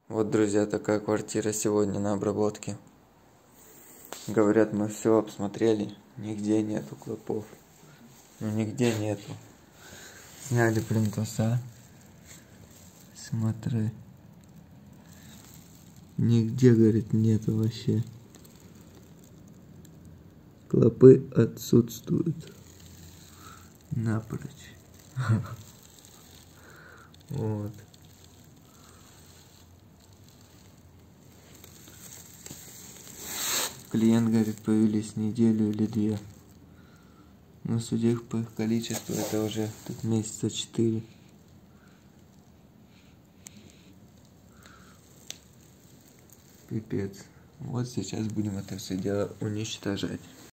Вот, друзья, такая квартира сегодня на обработке. Говорят, мы все обсмотрели, нигде нету клопов. Ну, нигде нету. Сняли плинтуса. Смотри. Нигде, говорит, нету вообще. Клопы отсутствуют. Напрочь. Вот. Клиент, говорит, появились неделю или две. Но судя по их количеству, это уже тут месяца 4. Пипец. Вот сейчас будем это все дело уничтожать.